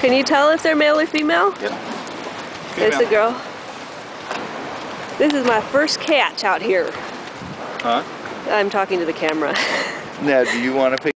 Can you tell if they're male or female? Yep. There's the girl. This is my first catch out here. Huh? I'm talking to the camera. Now, do you want to pick?